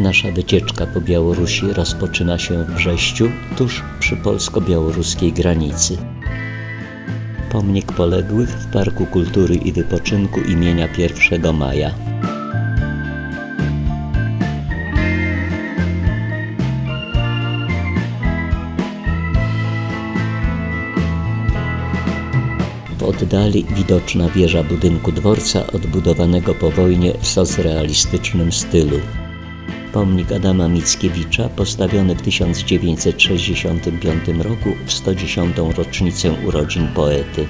Nasza wycieczka po Białorusi rozpoczyna się w Brześciu, tuż przy polsko-białoruskiej granicy. Pomnik poległych w Parku Kultury i Wypoczynku imienia 1 Maja. W oddali widoczna wieża budynku dworca odbudowanego po wojnie w socrealistycznym stylu. Pomnik Adama Mickiewicza postawiony w 1965 roku w 110. rocznicę urodzin poety.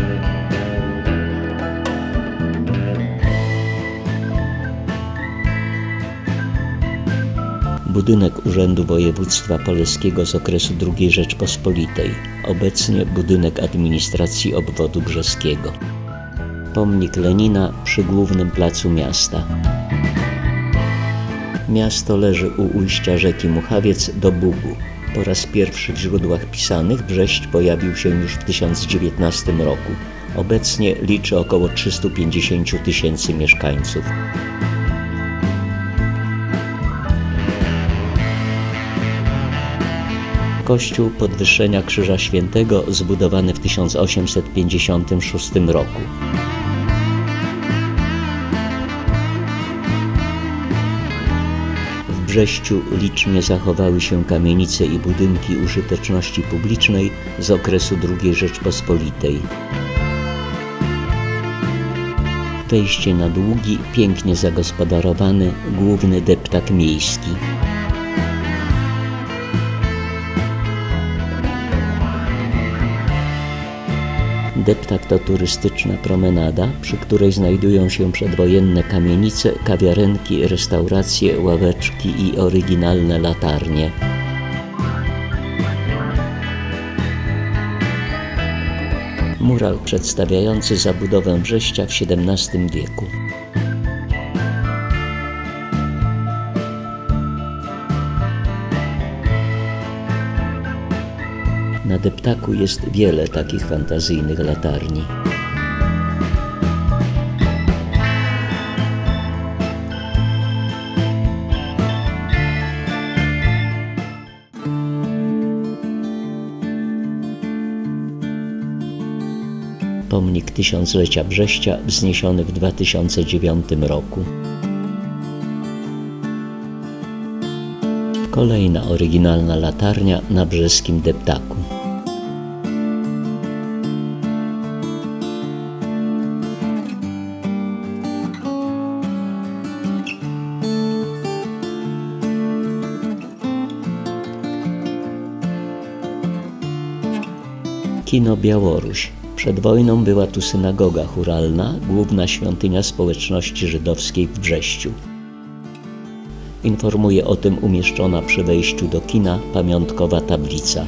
Budynek Urzędu Województwa Poleskiego z okresu II Rzeczpospolitej, obecnie budynek administracji obwodu brzeskiego. Pomnik Lenina przy głównym placu miasta. Miasto leży u ujścia rzeki Muchawiec do Bugu. Po raz pierwszy w źródłach pisanych Brześć pojawił się już w 1019 roku. Obecnie liczy około 350 000 mieszkańców. Kościół Podwyższenia Krzyża Świętego zbudowany w 1856 roku. W Brześciu licznie zachowały się kamienice i budynki użyteczności publicznej z okresu II Rzeczpospolitej. Wejście na długi, pięknie zagospodarowany, główny deptak miejski. Deptak to turystyczna promenada, przy której znajdują się przedwojenne kamienice, kawiarenki, restauracje, ławeczki i oryginalne latarnie. Mural przedstawiający zabudowę Brześcia w XVII wieku. Na deptaku jest wiele takich fantazyjnych latarni. Pomnik Tysiąclecia Brześcia wzniesiony w 2009 roku. Kolejna oryginalna latarnia na brzeskim deptaku. Kino Białoruś. Przed wojną była tu synagoga chóralna, główna świątynia społeczności żydowskiej w Brześciu. Informuje o tym umieszczona przy wejściu do kina pamiątkowa tablica.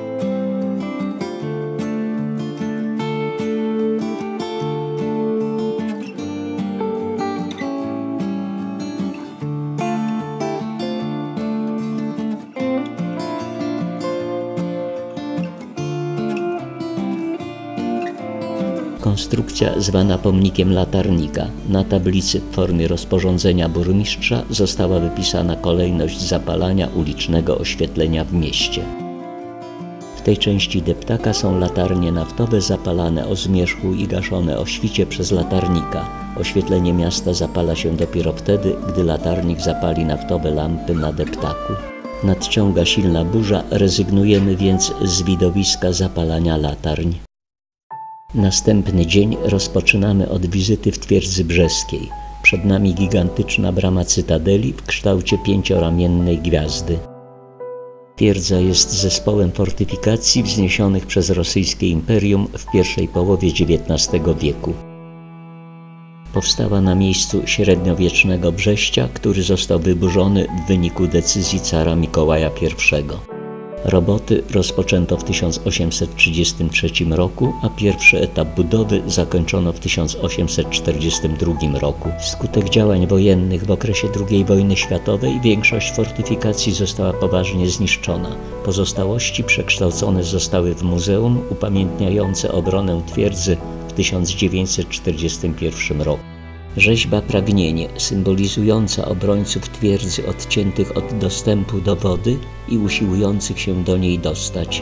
Konstrukcja zwana pomnikiem latarnika. Na tablicy w formie rozporządzenia burmistrza została wypisana kolejność zapalania ulicznego oświetlenia w mieście. W tej części deptaka są latarnie naftowe zapalane o zmierzchu i gaszone o świcie przez latarnika. Oświetlenie miasta zapala się dopiero wtedy, gdy latarnik zapali naftowe lampy na deptaku. Nadciąga silna burza, rezygnujemy więc z widowiska zapalania latarń. Następny dzień rozpoczynamy od wizyty w twierdzy brzeskiej. Przed nami gigantyczna brama cytadeli w kształcie 5-ramiennej gwiazdy. Twierdza jest zespołem fortyfikacji wzniesionych przez rosyjskie imperium w pierwszej połowie XIX wieku. Powstała na miejscu średniowiecznego Brześcia, który został wyburzony w wyniku decyzji cara Mikołaja I. Roboty rozpoczęto w 1833 roku, a pierwszy etap budowy zakończono w 1842 roku. Wskutek działań wojennych w okresie II wojny światowej większość fortyfikacji została poważnie zniszczona. Pozostałości przekształcone zostały w muzeum upamiętniające obronę twierdzy w 1941 roku. Rzeźba Pragnienie, symbolizująca obrońców twierdzy odciętych od dostępu do wody i usiłujących się do niej dostać.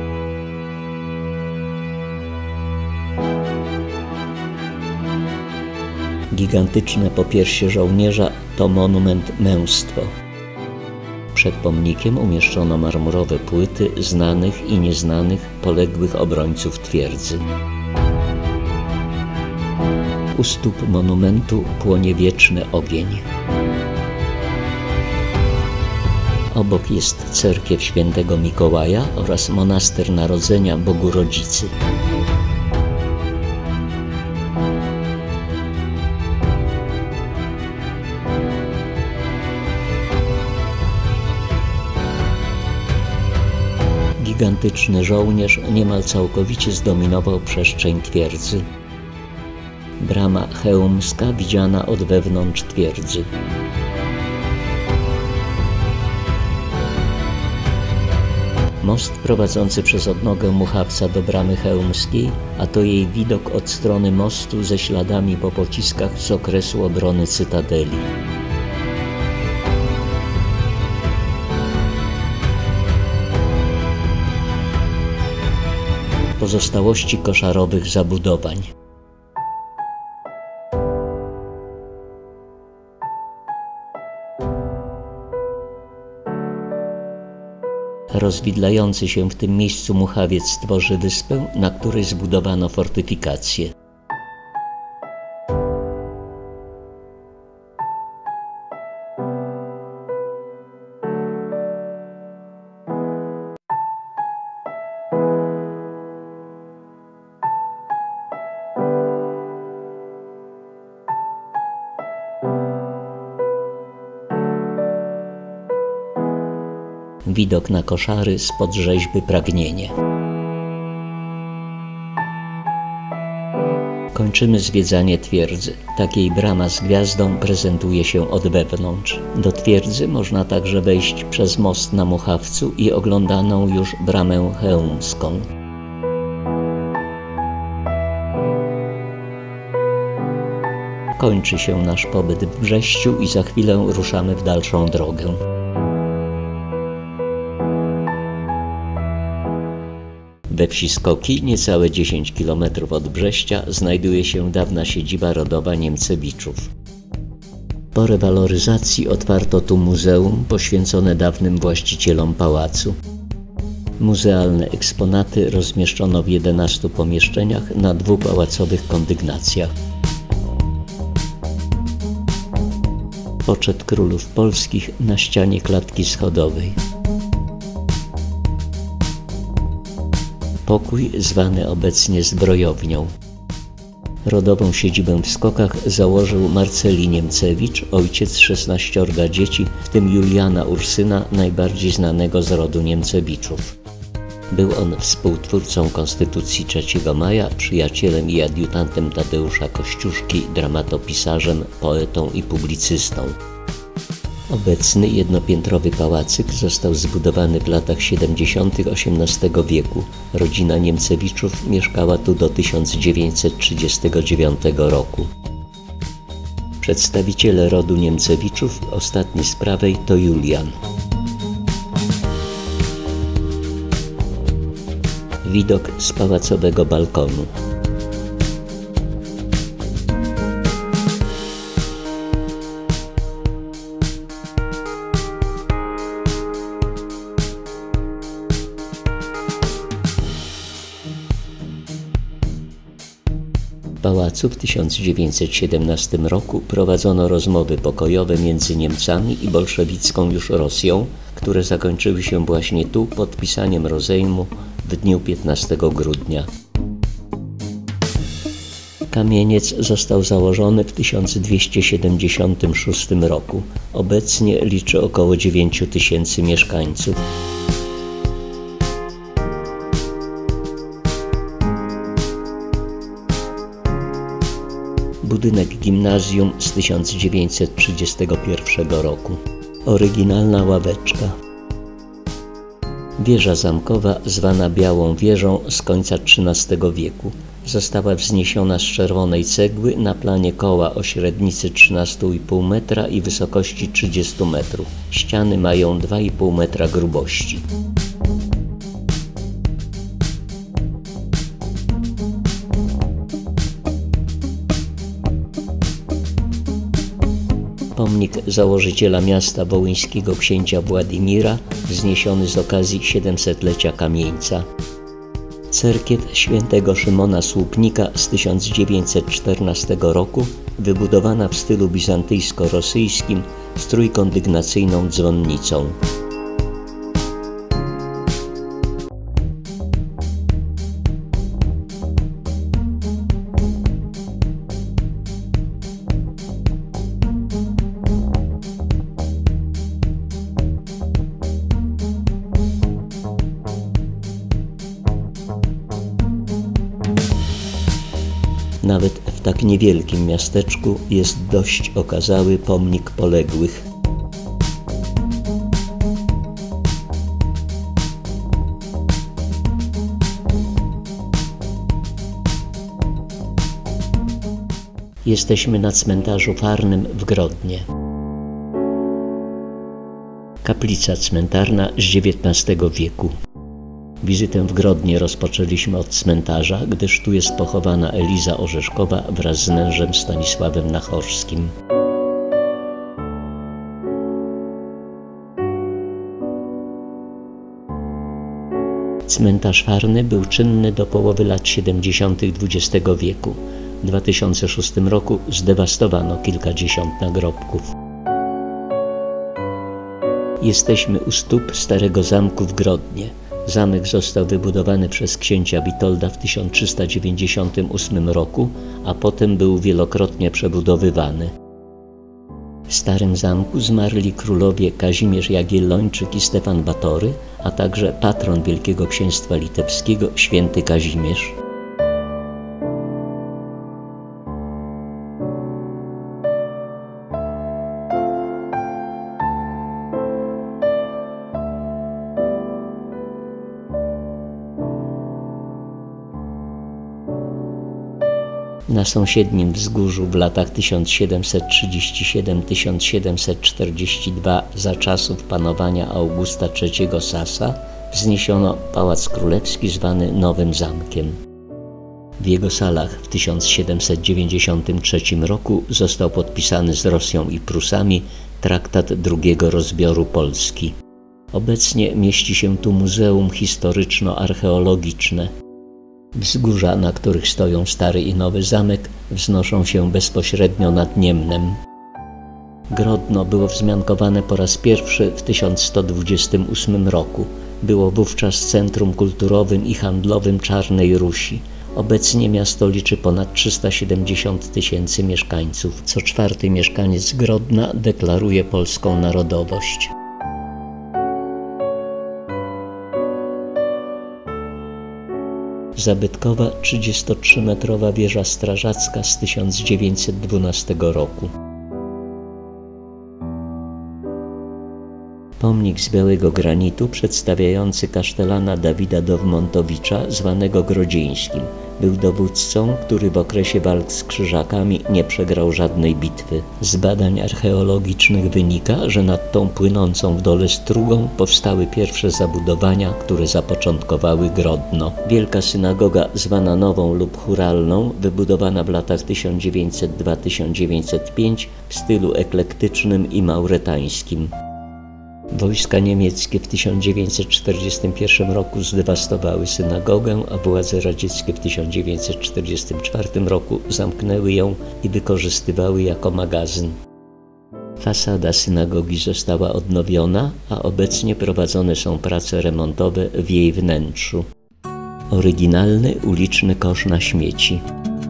Gigantyczne popiersie żołnierza to monument Męstwo. Przed pomnikiem umieszczono marmurowe płyty znanych i nieznanych poległych obrońców twierdzy. U stóp monumentu płonie wieczny ogień. Obok jest cerkiew Świętego Mikołaja oraz monaster Narodzenia Bogu Rodzicy. Gigantyczny żołnierz niemal całkowicie zdominował przestrzeń twierdzy. Brama chełmska widziana od wewnątrz twierdzy. Most prowadzący przez odnogę Muchawca do Bramy Chełmskiej, a to jej widok od strony mostu ze śladami po pociskach z okresu obrony Cytadeli. Pozostałości koszarowych zabudowań. Rozwidlający się w tym miejscu Muchawiec tworzy wyspę, na której zbudowano fortyfikację. Widok na koszary spod rzeźby Pragnienie. Kończymy zwiedzanie twierdzy. Takiej brama z gwiazdą prezentuje się od wewnątrz. Do twierdzy można także wejść przez most na Muchawcu i oglądaną już Bramę Chełmską. Kończy się nasz pobyt w Brześciu i za chwilę ruszamy w dalszą drogę. We wsi Skoki, niecałe 10 km od Brześcia, znajduje się dawna siedziba rodowa Niemcewiczów. Po rewaloryzacji otwarto tu muzeum poświęcone dawnym właścicielom pałacu. Muzealne eksponaty rozmieszczono w 11 pomieszczeniach na 2 pałacowych kondygnacjach. Poczet królów polskich na ścianie klatki schodowej. Pokój zwany obecnie zbrojownią. Rodową siedzibę w Skokach założył Marceli Niemcewicz, ojciec 16 dzieci, w tym Juliana Ursyna, najbardziej znanego z rodu Niemcewiczów. Był on współtwórcą Konstytucji 3 maja, przyjacielem i adiutantem Tadeusza Kościuszki, dramatopisarzem, poetą i publicystą. Obecny jednopiętrowy pałacyk został zbudowany w latach 70. XVIII wieku. Rodzina Niemcewiczów mieszkała tu do 1939 roku. Przedstawiciele rodu Niemcewiczów, ostatni z prawej to Julian. Widok z pałacowego balkonu. W pałacu w 1917 roku prowadzono rozmowy pokojowe między Niemcami i bolszewicką już Rosją, które zakończyły się właśnie tu podpisaniem rozejmu w dniu 15 grudnia. Kamieniec został założony w 1276 roku. Obecnie liczy około 9 000 mieszkańców. Budynek gimnazjum z 1931 roku. Oryginalna ławeczka. Wieża zamkowa zwana Białą Wieżą z końca XIII wieku. Została wzniesiona z czerwonej cegły na planie koła o średnicy 13,5 metra i wysokości 30 metrów. Ściany mają 2,5 metra grubości. Pomnik założyciela miasta wołyńskiego księcia Władimira, wzniesiony z okazji 700-lecia kamieńca. Cerkiew świętego Szymona Słupnika z 1914 roku, wybudowana w stylu bizantyjsko-rosyjskim z trójkondygnacyjną dzwonnicą. Nawet w tak niewielkim miasteczku jest dość okazały pomnik poległych. Jesteśmy na cmentarzu Farnym w Grodnie. Kaplica cmentarna z XIX wieku. Wizytę w Grodnie rozpoczęliśmy od cmentarza, gdyż tu jest pochowana Eliza Orzeszkowa wraz z mężem Stanisławem Nachorskim. Cmentarz Farny był czynny do połowy lat 70. XX wieku. W 2006 roku zdewastowano kilkadziesiąt nagrobków. Jesteśmy u stóp Starego Zamku w Grodnie. Zamek został wybudowany przez księcia Witolda w 1398 roku, a potem był wielokrotnie przebudowywany. W Starym Zamku zmarli królowie Kazimierz Jagiellończyk i Stefan Batory, a także patron Wielkiego Księstwa Litewskiego, święty Kazimierz. Na sąsiednim wzgórzu w latach 1737–1742 za czasów panowania Augusta III Sasa wzniesiono Pałac Królewski zwany Nowym Zamkiem. W jego salach w 1793 roku został podpisany z Rosją i Prusami traktat drugiego rozbioru Polski. Obecnie mieści się tu Muzeum Historyczno-Archeologiczne. Wzgórza, na których stoją Stary i Nowy Zamek, wznoszą się bezpośrednio nad Niemnem. Grodno było wzmiankowane po raz pierwszy w 1128 roku. Było wówczas centrum kulturowym i handlowym Czarnej Rusi. Obecnie miasto liczy ponad 370 000 mieszkańców. Co czwarty mieszkaniec Grodna deklaruje polską narodowość. Zabytkowa 33-metrowa wieża strażacka z 1912 roku. Pomnik z białego granitu przedstawiający kasztelana Dawida Dowmontowicza, zwanego Grodzieńskim. Był dowódcą, który w okresie walk z Krzyżakami nie przegrał żadnej bitwy. Z badań archeologicznych wynika, że nad tą płynącą w dole strugą powstały pierwsze zabudowania, które zapoczątkowały Grodno. Wielka synagoga, zwana Nową lub Churalną, wybudowana w latach 1902–1905 w stylu eklektycznym i mauretańskim. Wojska niemieckie w 1941 roku zdewastowały synagogę, a władze radzieckie w 1944 roku zamknęły ją i wykorzystywały jako magazyn. Fasada synagogi została odnowiona, a obecnie prowadzone są prace remontowe w jej wnętrzu. Oryginalny uliczny kosz na śmieci.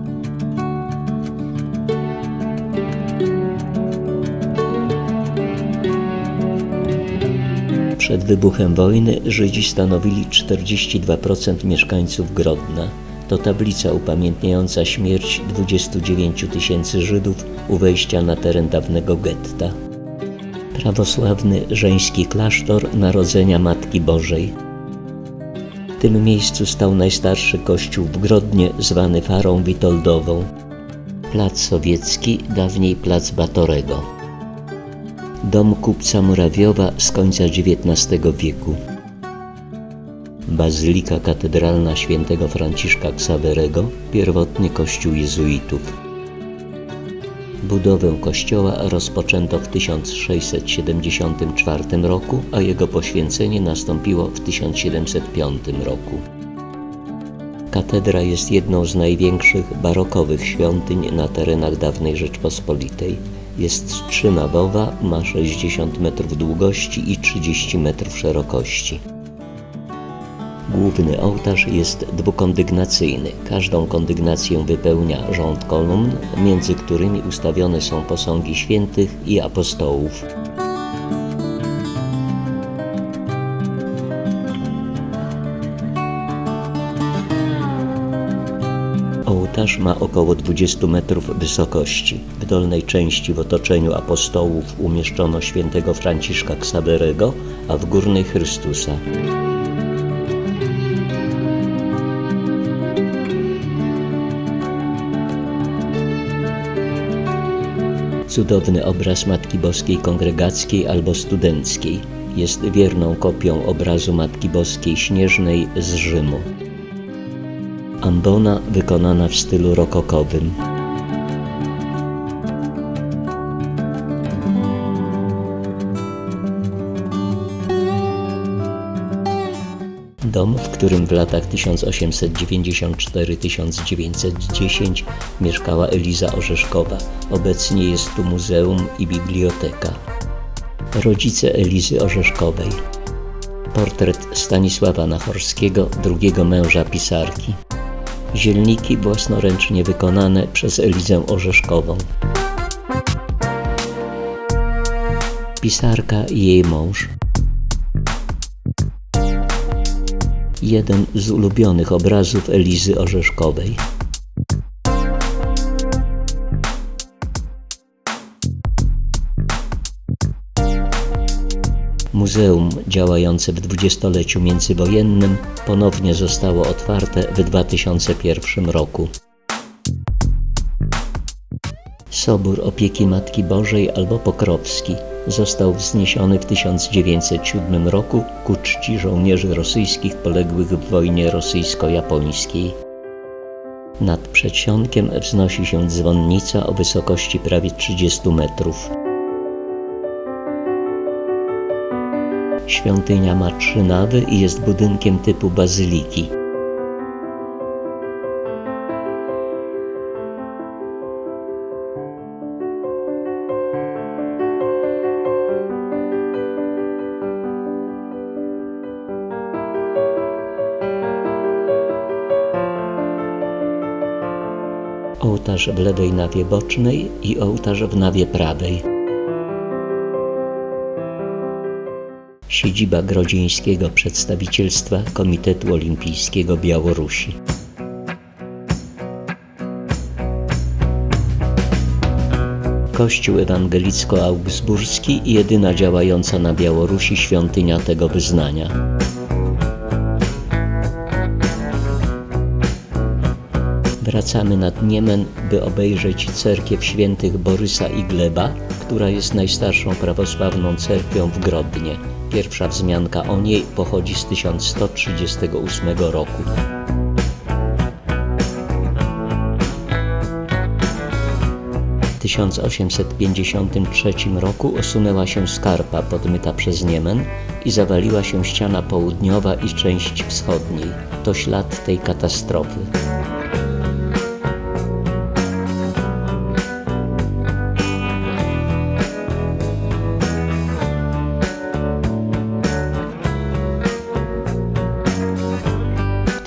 Przed wybuchem wojny Żydzi stanowili 42% mieszkańców Grodna. To tablica upamiętniająca śmierć 29 000 Żydów u wejścia na teren dawnego getta. Prawosławny żeński klasztor Narodzenia Matki Bożej. tym miejscu stał najstarszy kościół w Grodnie, zwany Farą Witoldową. Plac Sowiecki, dawniej plac Batorego. Dom kupca Murawiowa z końca XIX wieku. Bazylika katedralna świętego Franciszka Ksawerego, pierwotny kościół jezuitów. Budowę kościoła rozpoczęto w 1674 roku, a jego poświęcenie nastąpiło w 1705 roku. Katedra jest jedną z największych barokowych świątyń na terenach dawnej Rzeczpospolitej. Jest trzynawowa, ma 60 metrów długości i 30 metrów szerokości. Główny ołtarz jest dwukondygnacyjny. Każdą kondygnację wypełnia rząd kolumn, między którymi ustawione są posągi świętych i apostołów. Ołtarz ma około 20 metrów wysokości. W dolnej części w otoczeniu apostołów umieszczono świętego Franciszka Ksawerego, a w górnej Chrystusa. Cudowny obraz Matki Boskiej Kongregackiej albo Studenckiej. Jest wierną kopią obrazu Matki Boskiej Śnieżnej z Rzymu. Ambona wykonana w stylu rokokowym. Dom, w którym w latach 1894–1910 mieszkała Eliza Orzeszkowa. Obecnie jest tu muzeum i biblioteka. Rodzice Elizy Orzeszkowej. Portret Stanisława Nachorskiego, drugiego męża pisarki. Zielniki własnoręcznie wykonane przez Elizę Orzeszkową. Pisarka i jej mąż. Jeden z ulubionych obrazów Elizy Orzeszkowej. Muzeum działające w dwudziestoleciu międzywojennym ponownie zostało otwarte w 2001 roku. Sobór Opieki Matki Bożej albo Pokrowski został wzniesiony w 1907 roku ku czci żołnierzy rosyjskich poległych w wojnie rosyjsko-japońskiej. Nad przedsionkiem wznosi się dzwonnica o wysokości prawie 30 metrów. Świątynia ma 3 nawy i jest budynkiem typu bazyliki. Ołtarz w lewej nawie bocznej i ołtarz w nawie prawej. Siedziba Grodzieńskiego Przedstawicielstwa Komitetu Olimpijskiego Białorusi. Kościół ewangelicko-augsburski i jedyna działająca na Białorusi świątynia tego wyznania. Wracamy nad Niemen, by obejrzeć cerkiew świętych Borysa i Gleba, która jest najstarszą prawosławną cerkwią w Grodnie. Pierwsza wzmianka o niej pochodzi z 1138 roku. W 1853 roku osunęła się skarpa podmyta przez Niemen i zawaliła się ściana południowa i część wschodniej. To ślad tej katastrofy. W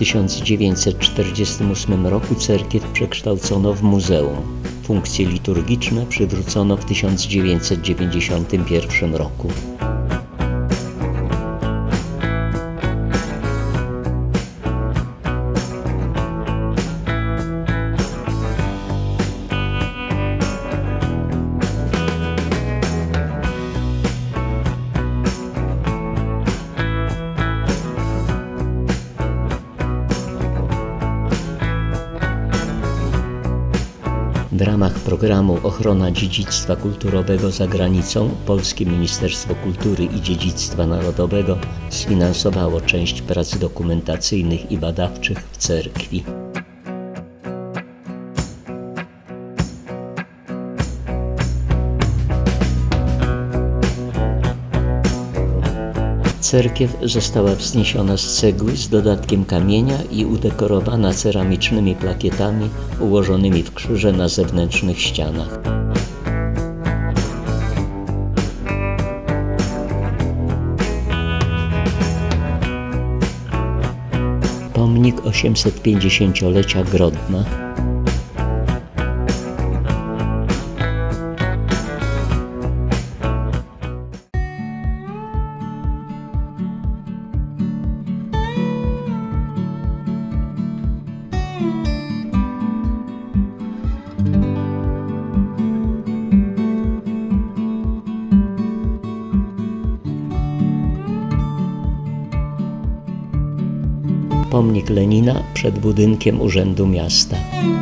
1948 roku cerkiew przekształcono w muzeum. Funkcje liturgiczne przywrócono w 1991 roku. W ramach programu Ochrona Dziedzictwa Kulturowego za granicą Polskie Ministerstwo Kultury i Dziedzictwa Narodowego sfinansowało część prac dokumentacyjnych i badawczych w cerkwi. Cerkiew została wzniesiona z cegły z dodatkiem kamienia i udekorowana ceramicznymi plakietami ułożonymi w krzyże na zewnętrznych ścianach. Pomnik 850-lecia Grodna. Pomnik Lenina przed budynkiem Urzędu Miasta.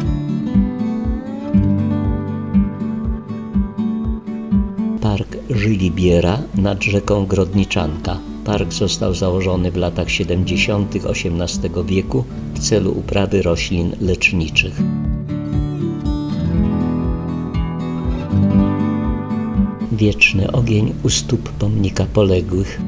Park Żylibiera nad rzeką Grodniczanka. Park został założony w latach 70. XVIII wieku w celu uprawy roślin leczniczych. Wieczny ogień u stóp pomnika poległych.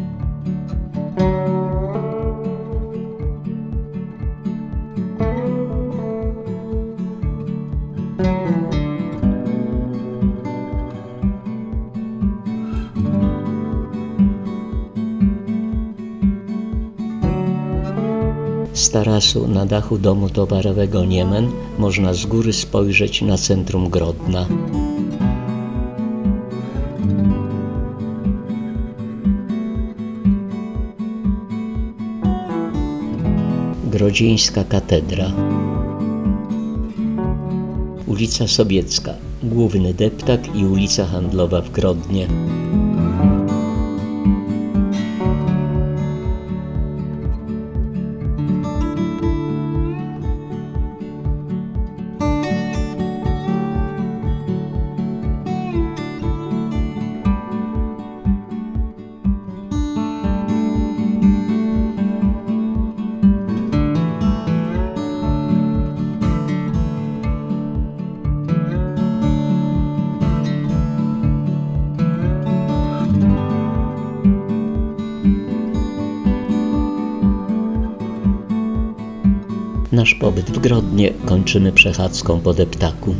Z tarasu na dachu domu towarowego Niemen można z góry spojrzeć na centrum Grodna. Grodzieńska katedra. Ulica Sobiecka, główny deptak i ulica handlowa w Grodnie. Nasz pobyt w Grodnie kończymy przechadzką po deptaku.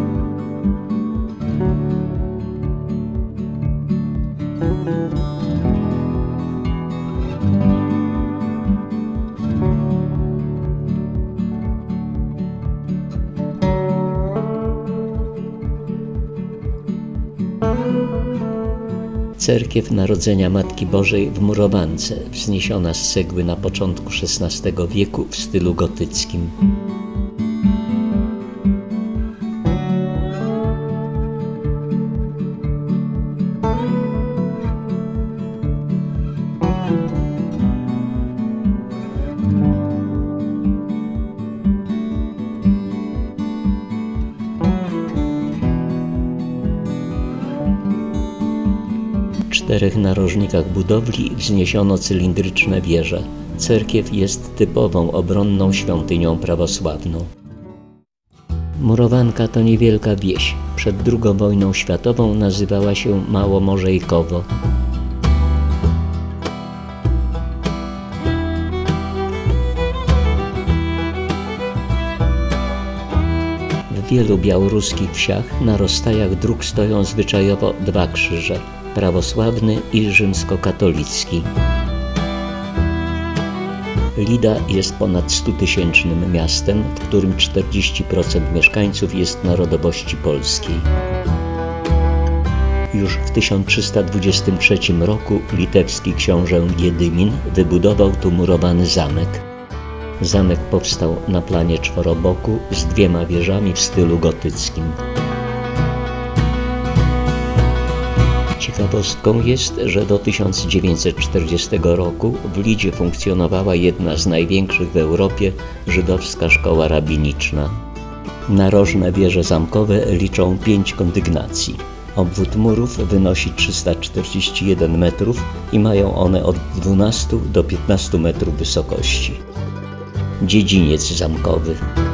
Cerkiew Narodzenia Matki Bożej w Murowance, wzniesiona z cegły na początku XVI wieku w stylu gotyckim. W 4 narożnikach budowli wzniesiono cylindryczne wieże. Cerkiew jest typową obronną świątynią prawosławną. Murowanka to niewielka wieś. Przed II wojną światową nazywała się Małomorzejkowo. W wielu białoruskich wsiach na rozstajach dróg stoją zwyczajowo 2 krzyże. Prawosławny i rzymskokatolicki. Lida jest ponad 100-tysięcznym miastem, w którym 40% mieszkańców jest narodowości polskiej. Już w 1323 roku litewski książę Jedymin wybudował tu murowany zamek. Zamek powstał na planie czworoboku z 2 wieżami w stylu gotyckim. Ciekawostką jest, że do 1940 roku w Lidzie funkcjonowała jedna z największych w Europie żydowska szkoła rabiniczna. Narożne wieże zamkowe liczą 5 kondygnacji. Obwód murów wynosi 341 metrów i mają one od 12 do 15 metrów wysokości. Dziedziniec zamkowy.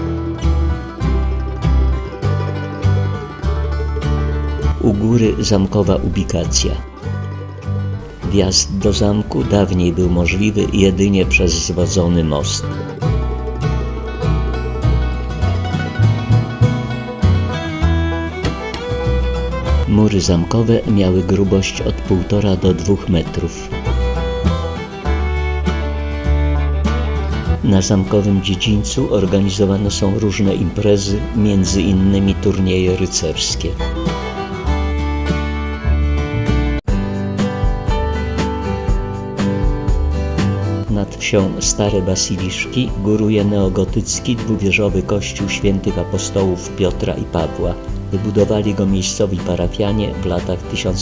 U góry zamkowa ubikacja. Wjazd do zamku dawniej był możliwy jedynie przez zwodzony most. Mury zamkowe miały grubość od 1,5 do 2 metrów. Na zamkowym dziedzińcu organizowane są różne imprezy, między innymi turnieje rycerskie. Nad wsią Stare Basiliszki góruje neogotycki dwuwieżowy kościół świętych apostołów Piotra i Pawła. Wybudowali go miejscowi parafianie w latach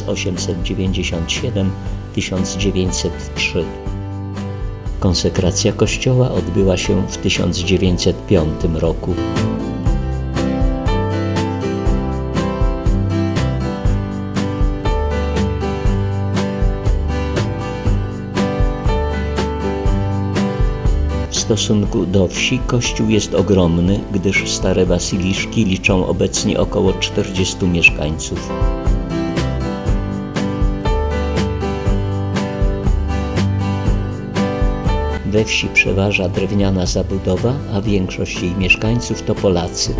1897–1903. Konsekracja kościoła odbyła się w 1905 roku. W stosunku do wsi kościół jest ogromny, gdyż Stare Basiliszki liczą obecnie około 40 mieszkańców. We wsi przeważa drewniana zabudowa, a większość jej mieszkańców to Polacy.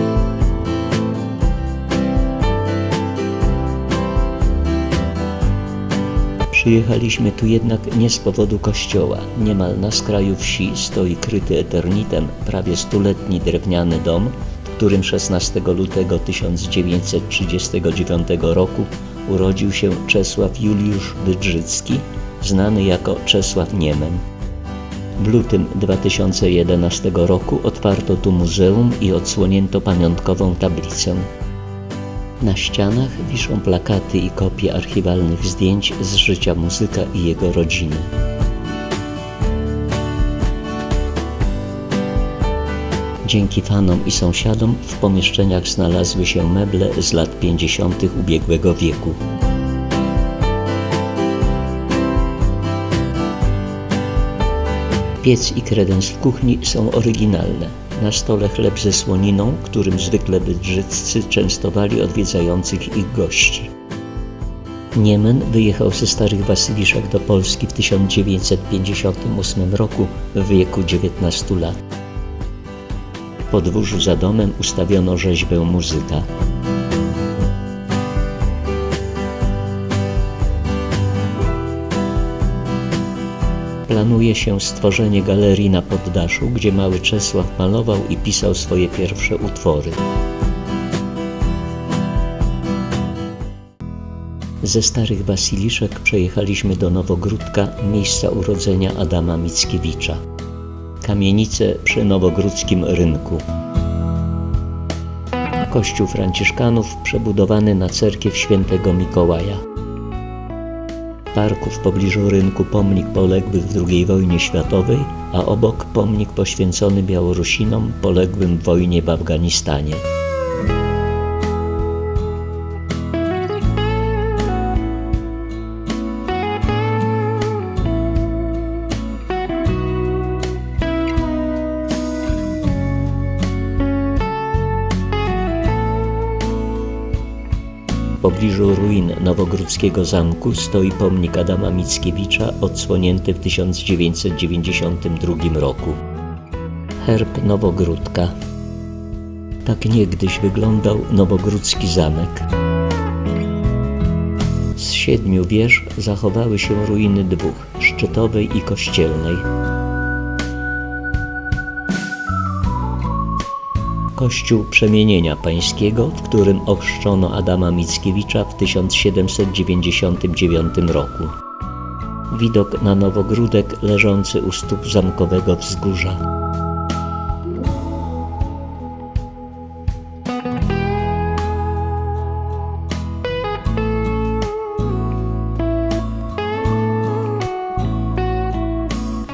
Przyjechaliśmy tu jednak nie z powodu kościoła. Niemal na skraju wsi stoi kryty eternitem prawie 100-letni drewniany dom, w którym 16 lutego 1939 roku urodził się Czesław Juliusz Wydrzycki, znany jako Czesław Niemen. W lutym 2011 roku otwarto tu muzeum i odsłonięto pamiątkową tablicę. Na ścianach wiszą plakaty i kopie archiwalnych zdjęć z życia muzyka i jego rodziny. Dzięki fanom i sąsiadom w pomieszczeniach znalazły się meble z lat 50. ubiegłego wieku. Piec i kredens w kuchni są oryginalne. Na stole chleb ze słoniną, którym zwykle wydrzyccy częstowali odwiedzających ich gości. Niemen wyjechał ze Starych Basyliszek do Polski w 1958 roku w wieku 19 lat. W podwórzu za domem ustawiono rzeźbę muzyka. Planuje się stworzenie galerii na poddaszu, gdzie mały Czesław malował i pisał swoje pierwsze utwory. Ze Starych Basiliszek przejechaliśmy do Nowogródka, miejsca urodzenia Adama Mickiewicza. Kamienice przy nowogródzkim rynku. Kościół franciszkanów przebudowany na cerkiew świętego Mikołaja. W parku w pobliżu rynku pomnik poległych w II wojnie światowej, a obok pomnik poświęcony Białorusinom poległym w wojnie w Afganistanie. W pobliżu ruin nowogródzkiego zamku stoi pomnik Adama Mickiewicza odsłonięty w 1992 roku. Herb Nowogródka. Tak niegdyś wyglądał nowogródzki zamek. Z 7 wież zachowały się ruiny 2, szczytowej i kościelnej. Kościół Przemienienia Pańskiego, w którym ochrzczono Adama Mickiewicza w 1799 roku. Widok na Nowogródek leżący u stóp zamkowego wzgórza.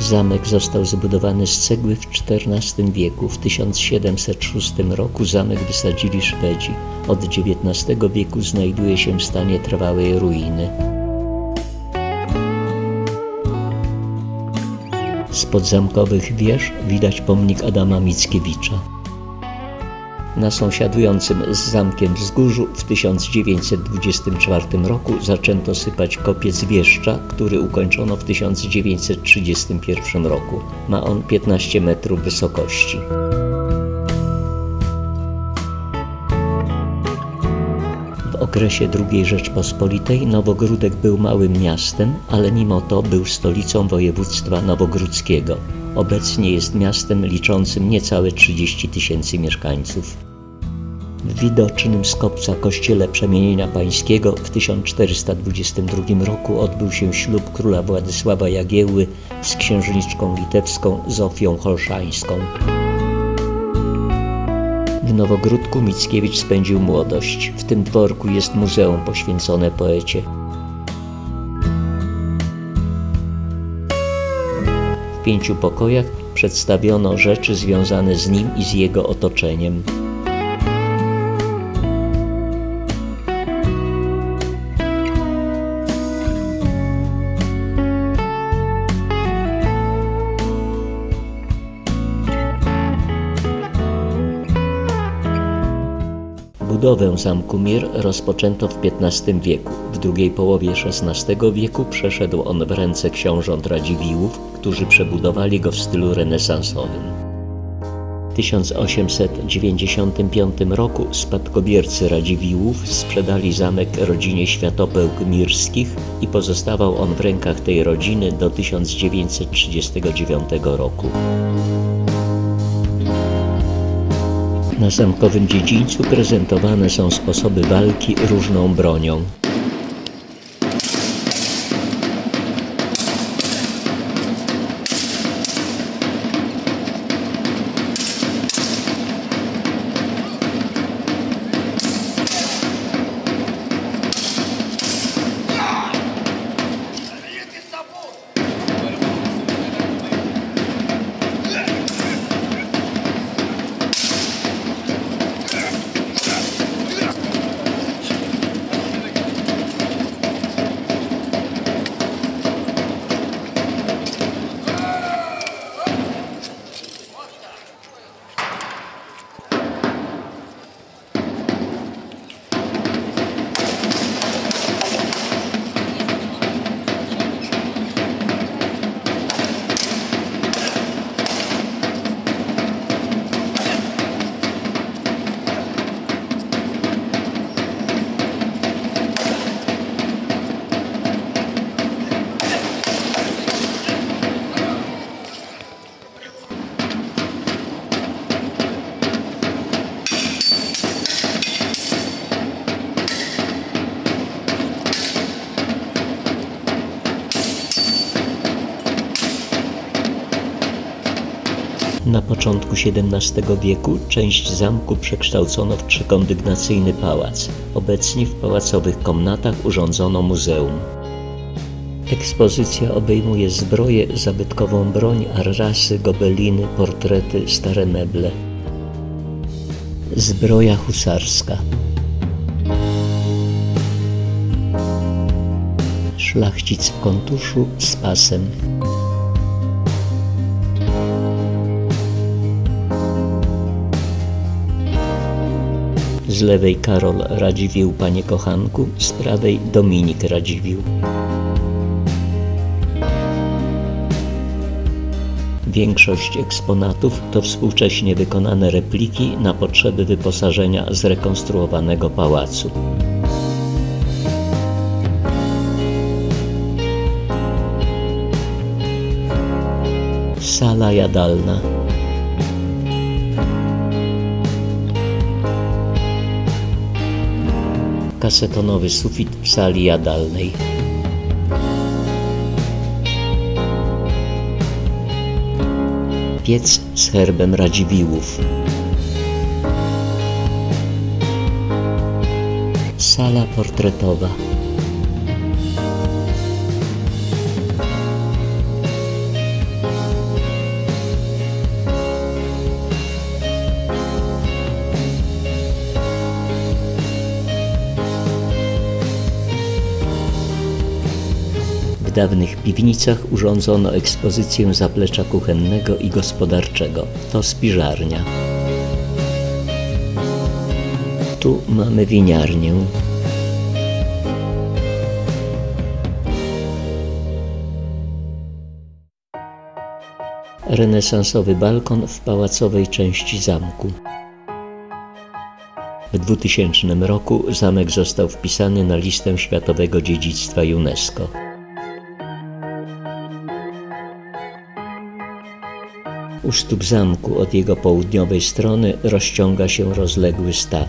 Zamek został zbudowany z cegły w XIV wieku. W 1706 roku zamek wysadzili Szwedzi. Od XIX wieku znajduje się w stanie trwałej ruiny. Spod zamkowych wież widać pomnik Adama Mickiewicza. Na sąsiadującym z zamkiem wzgórzu w 1924 roku zaczęto sypać kopiec wieszcza, który ukończono w 1931 roku. Ma on 15 metrów wysokości. W okresie II Rzeczpospolitej Nowogródek był małym miastem, ale mimo to był stolicą województwa nowogródzkiego. Obecnie jest miastem liczącym niecałe 30 000 mieszkańców. W widocznym z kopca kościele Przemienienia Pańskiego w 1422 roku odbył się ślub króla Władysława Jagiełły z księżniczką litewską Zofią Holszańską. W Nowogródku Mickiewicz spędził młodość. W tym dworku jest muzeum poświęcone poecie. W 5 pokojach przedstawiono rzeczy związane z nim i z jego otoczeniem. Budowę zamku Mir rozpoczęto w XV wieku. W drugiej połowie XVI wieku przeszedł on w ręce książąt Radziwiłłów, którzy przebudowali go w stylu renesansowym. W 1895 roku spadkobiercy Radziwiłłów sprzedali zamek rodzinie Światopełk-Mirskich i pozostawał on w rękach tej rodziny do 1939 roku. Na zamkowym dziedzińcu prezentowane są sposoby walki różną bronią. Na początku XVII wieku część zamku przekształcono w trzykondygnacyjny pałac. Obecnie w pałacowych komnatach urządzono muzeum. Ekspozycja obejmuje zbroje, zabytkową broń, arrasy, gobeliny, portrety, stare meble. Zbroja husarska. Szlachcic w kontuszu z pasem. Z lewej Karol Radziwiłł, panie kochanku, z prawej Dominik Radziwiłł. Większość eksponatów to współcześnie wykonane repliki na potrzeby wyposażenia zrekonstruowanego pałacu. Sala jadalna. Kasetonowy sufit w sali jadalnej. Piec z herbem Radziwiłłów. Sala portretowa. dawnych piwnicach urządzono ekspozycję zaplecza kuchennego i gospodarczego. To spiżarnia. Tu mamy winiarnię. Renesansowy balkon w pałacowej części zamku. W 2000 roku zamek został wpisany na listę Światowego Dziedzictwa UNESCO. U stóp zamku od jego południowej strony rozciąga się rozległy staw.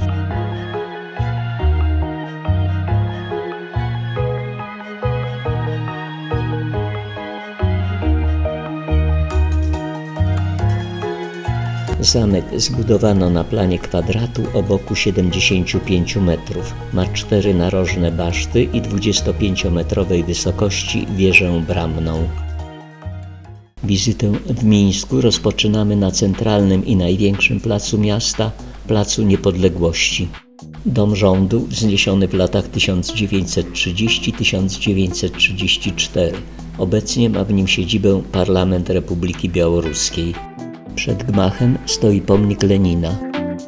Zamek zbudowano na planie kwadratu o boku 75 metrów. Ma 4 narożne baszty i 25-metrowej wysokości wieżę bramną. Wizytę w Mińsku rozpoczynamy na centralnym i największym placu miasta, Placu Niepodległości. Dom rządu wzniesiony w latach 1930–1934. Obecnie ma w nim siedzibę Parlament Republiki Białoruskiej. Przed gmachem stoi pomnik Lenina.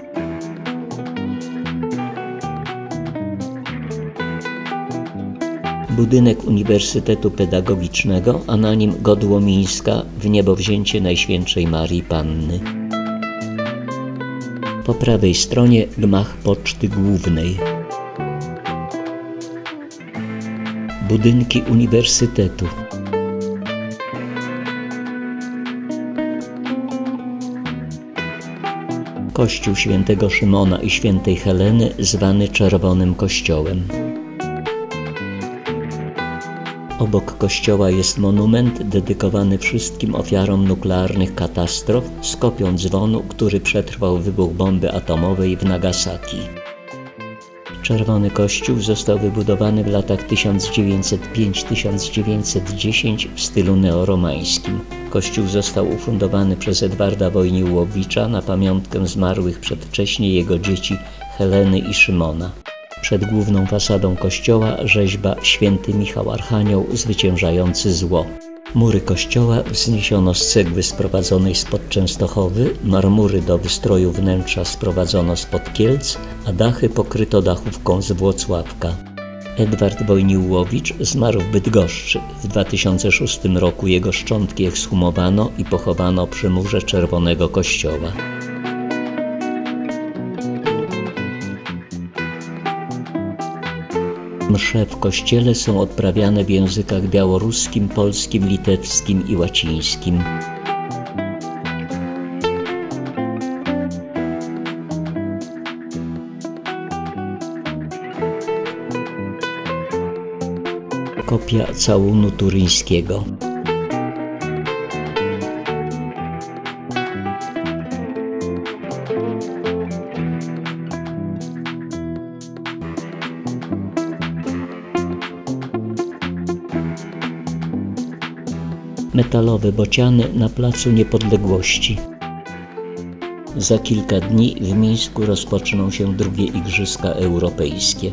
Budynek Uniwersytetu Pedagogicznego, a na nim godło Mińska w niebowzięcie Najświętszej Marii Panny. Po prawej stronie gmach Poczty Głównej. Budynki Uniwersytetu. Kościół Świętego Szymona i Świętej Heleny, zwany Czerwonym Kościołem. Obok kościoła jest monument dedykowany wszystkim ofiarom nuklearnych katastrof z kopią dzwonu, który przetrwał wybuch bomby atomowej w Nagasaki. Czerwony Kościół został wybudowany w latach 1905–1910 w stylu neoromańskim. Kościół został ufundowany przez Edwarda Wojniłowicza na pamiątkę zmarłych przedwcześnie jego dzieci Heleny i Szymona. Przed główną fasadą kościoła rzeźba Święty Michał Archanioł zwyciężający zło. Mury kościoła wzniesiono z cegły sprowadzonej spod Częstochowy, marmury do wystroju wnętrza sprowadzono spod Kielc, a dachy pokryto dachówką z Włocławka. Edward Wojniłowicz zmarł w Bydgoszczy. W 2006 roku jego szczątki ekshumowano i pochowano przy murze Czerwonego Kościoła. Msze w kościele są odprawiane w językach białoruskim, polskim, litewskim i łacińskim. Kopia całunu turyńskiego. Metalowe bociany na Placu Niepodległości. Za kilka dni w Mińsku rozpoczną się drugie Igrzyska Europejskie.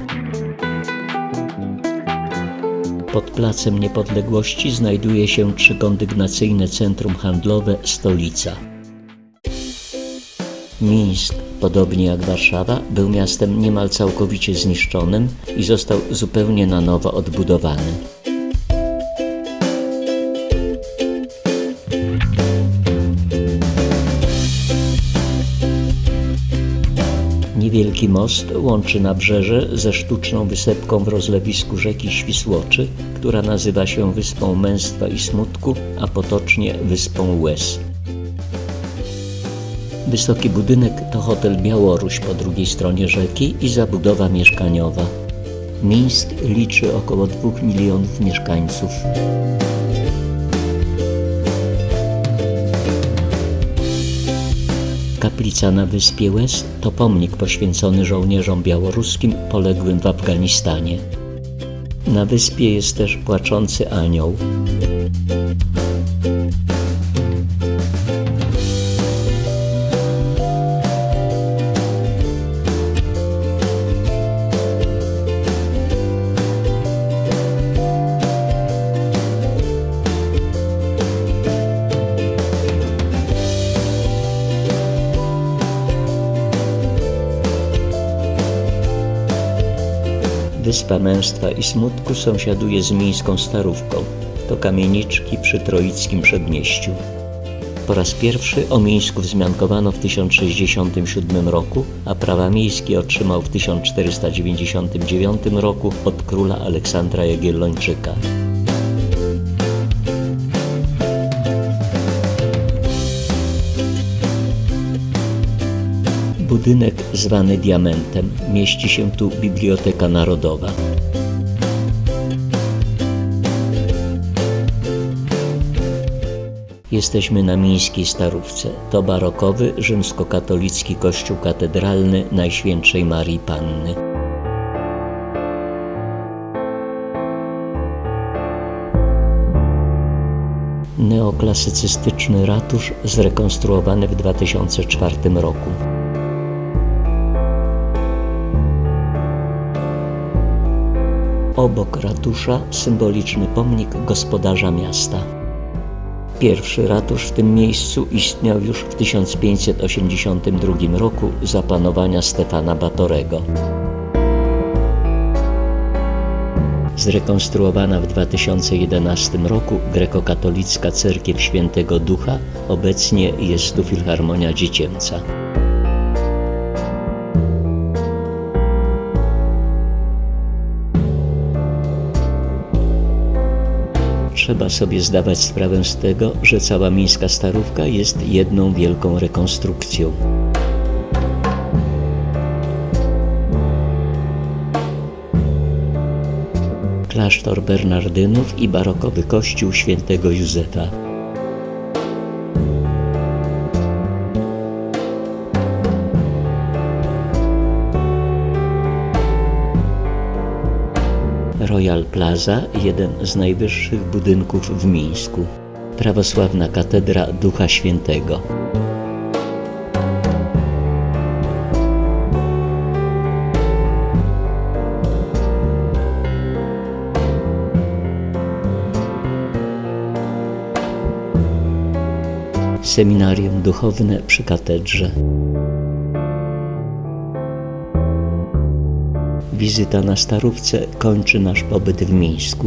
Pod Placem Niepodległości znajduje się trzykondygnacyjne centrum handlowe Stolica. Mińsk, podobnie jak Warszawa, był miastem niemal całkowicie zniszczonym i został zupełnie na nowo odbudowany. Niewielki most łączy nabrzeże ze sztuczną wysepką w rozlewisku rzeki Świsłoczy, która nazywa się Wyspą Męstwa i Smutku, a potocznie Wyspą Łez. Wysoki budynek to hotel Białoruś po drugiej stronie rzeki i zabudowa mieszkaniowa. Mińsk liczy około 2 milionów mieszkańców. Kaplica na Wyspie Łez to pomnik poświęcony żołnierzom białoruskim poległym w Afganistanie. Na wyspie jest też płaczący anioł. Wyspa Męstwa i Smutku sąsiaduje z miejską Starówką. To kamieniczki przy Troickim Przedmieściu. Po raz pierwszy o Mińsku wzmiankowano w 1067 roku, a prawa miejskie otrzymał w 1499 roku od króla Aleksandra Jagiellończyka. Budynek zwany Diamentem. Mieści się tu Biblioteka Narodowa. Jesteśmy na Mińskiej Starówce. To barokowy, rzymskokatolicki kościół katedralny Najświętszej Marii Panny. Neoklasycystyczny ratusz zrekonstruowany w 2004 roku. Obok ratusza symboliczny pomnik gospodarza miasta. Pierwszy ratusz w tym miejscu istniał już w 1582 roku za panowania Stefana Batorego. Zrekonstruowana w 2011 roku grekokatolicka cerkiew Świętego Ducha, obecnie jest tu Filharmonia Dziecięca. Trzeba sobie zdawać sprawę z tego, że cała Mińska Starówka jest jedną wielką rekonstrukcją. Klasztor Bernardynów i barokowy kościół Świętego Józefa. Royal Plaza, jeden z najwyższych budynków w Mińsku. Prawosławna katedra Ducha Świętego. Seminarium duchowne przy katedrze. Wizyta na Starówce kończy nasz pobyt w Mińsku.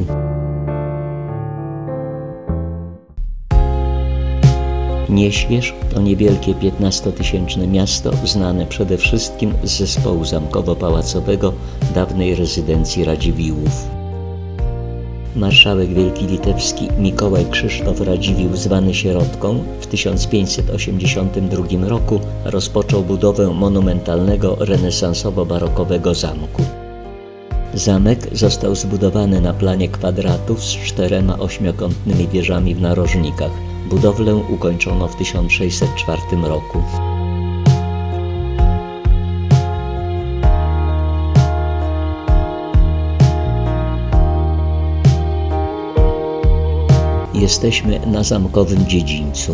Nieśwież to niewielkie 15-tysięczne miasto znane przede wszystkim z zespołu zamkowo-pałacowego dawnej rezydencji Radziwiłłów. Marszałek Wielki Litewski Mikołaj Krzysztof Radziwiłł, zwany Sierotką, w 1582 roku rozpoczął budowę monumentalnego renesansowo-barokowego zamku. Zamek został zbudowany na planie kwadratu z 4 ośmiokątnymi wieżami w narożnikach. Budowlę ukończono w 1604 roku. Jesteśmy na zamkowym dziedzińcu.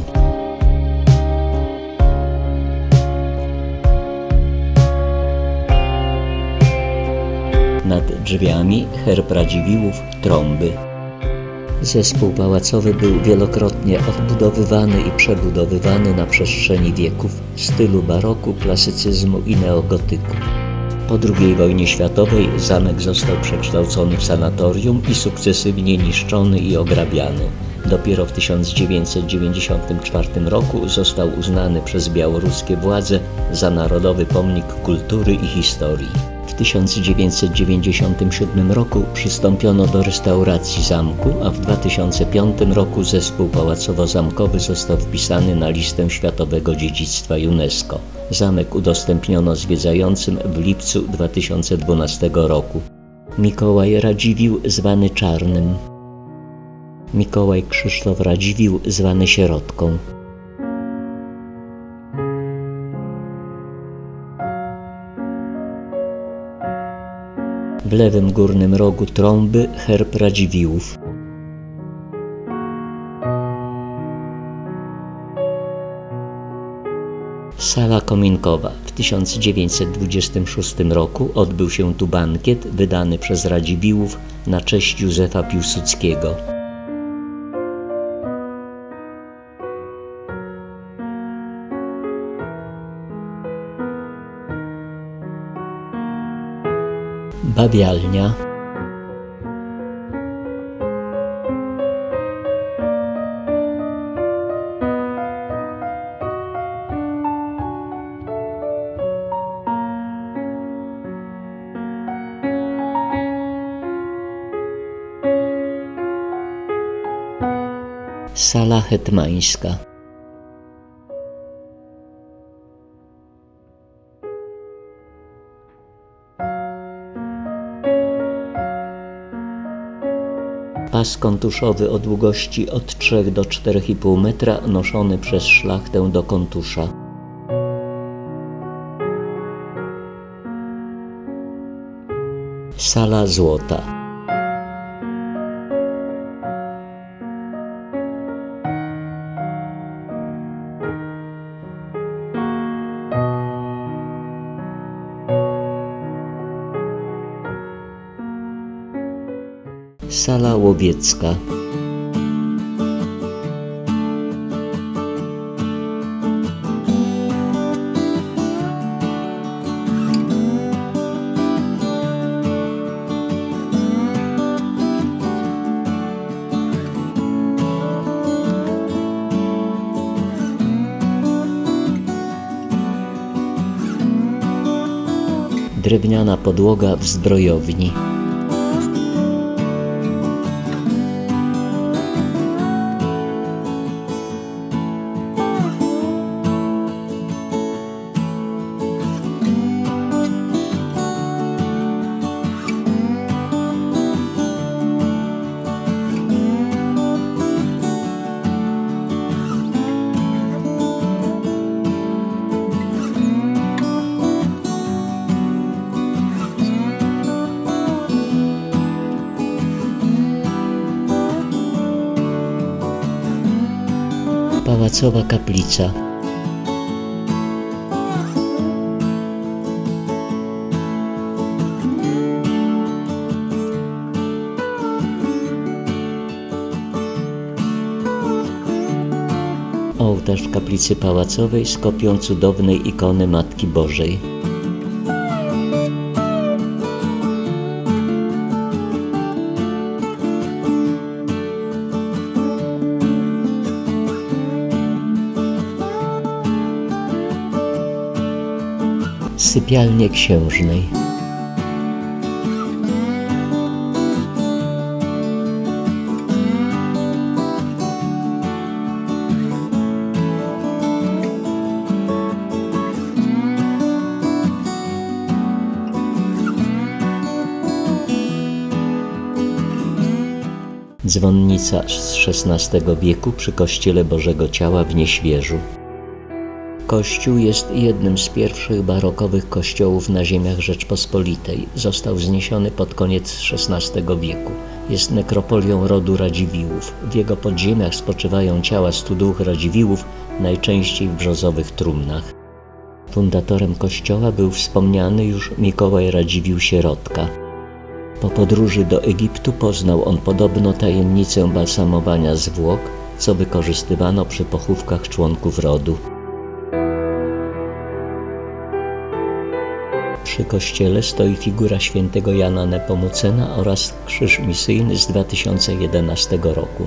Nad drzwiami herb Radziwiłłów, trąby. Zespół pałacowy był wielokrotnie odbudowywany i przebudowywany na przestrzeni wieków w stylu baroku, klasycyzmu i neogotyku. Po II wojnie światowej zamek został przekształcony w sanatorium i sukcesywnie niszczony i ograbiany. Dopiero w 1994 roku został uznany przez białoruskie władze za Narodowy Pomnik Kultury i Historii. W 1997 roku przystąpiono do restauracji zamku, a w 2005 roku zespół pałacowo-zamkowy został wpisany na listę Światowego Dziedzictwa UNESCO. Zamek udostępniono zwiedzającym w lipcu 2012 roku. Mikołaj Radziwiłł, zwany Czarnym. Mikołaj Krzysztof Radziwiłł, zwany Sierotką. W lewym górnym rogu trąby herb Radziwiłłów. Sala kominkowa. W 1926 roku odbył się tu bankiet wydany przez Radziwiłłów na cześć Józefa Piłsudskiego. Bawialnia, sala hetmańska, pas kontuszowy o długości od 3 do 4,5 metra noszony przez szlachtę do kontusza. Sala złota, sala łowiecka, drewniana podłoga w zbrojowni, pałacowa kaplica, ołtarz w kaplicy pałacowej z kopią cudownej ikony Matki Bożej. Sypialnie księżnej, dzwonnica z XVI wieku przy Kościele Bożego Ciała w Nieświeżu. Kościół jest jednym z pierwszych barokowych kościołów na ziemiach Rzeczpospolitej. Został wzniesiony pod koniec XVI wieku. Jest nekropolią rodu Radziwiłłów. W jego podziemiach spoczywają ciała 102 Radziwiłłów, najczęściej w brzozowych trumnach. Fundatorem kościoła był wspomniany już Mikołaj Radziwiłł Sierotka. Po podróży do Egiptu poznał on podobno tajemnicę balsamowania zwłok, co wykorzystywano przy pochówkach członków rodu. Przy kościele stoi figura świętego Jana Nepomucena oraz krzyż misyjny z 2011 roku.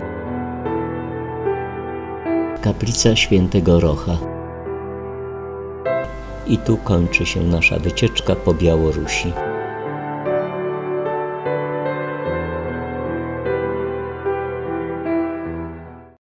Kaplica Świętego Rocha. I tu kończy się nasza wycieczka po Białorusi.